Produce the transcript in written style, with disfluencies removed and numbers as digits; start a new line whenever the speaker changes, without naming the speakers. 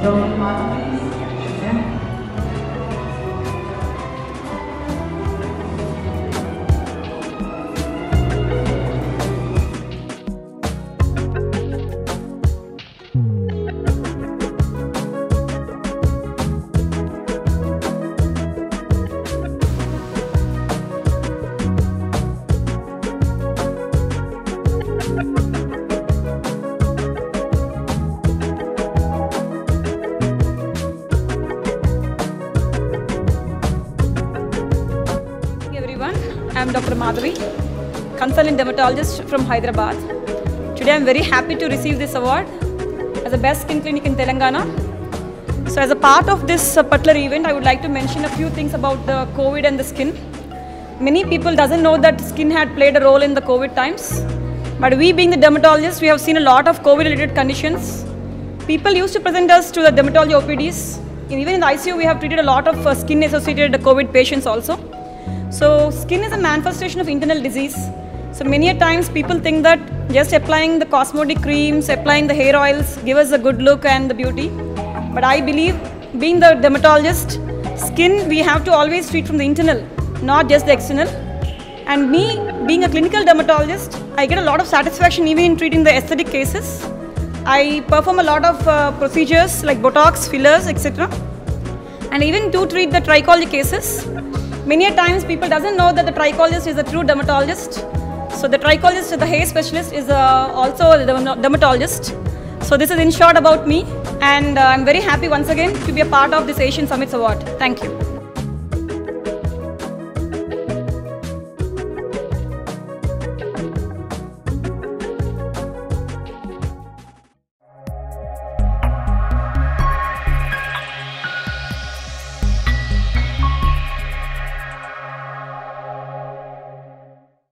Dr. Madhavi, ma'am.
I am Dr. Madhavi, consultant dermatologist from Hyderabad. Today I am very happy to receive this award as the best skin clinic in Telangana. So as a part of this particular event, I would like to mention a few things about the COVID and the skin. Many people doesn't know that skin had played a role in the COVID times. But we being the dermatologists, we have seen a lot of COVID related conditions. People used to present us to the dermatology OPDs. Even in the ICU, we have treated a lot of skin associated COVID patients also. So skin is a manifestation of internal disease. So many a times people think that just applying the cosmetic creams, applying the hair oils give us a good look and the beauty. But I believe being the dermatologist, skin we have to always treat from the internal, not just the external. And me being a clinical dermatologist, I get a lot of satisfaction even in treating the aesthetic cases. I perform a lot of procedures like Botox, fillers, etc. And even to treat the trichology cases. Many a times people doesn't know that the trichologist is a true dermatologist. So the trichologist, the hair specialist, is also a dermatologist. So this is in short about me, and I'm very happy once again to be a part of this Asian Summits Award. Thank you.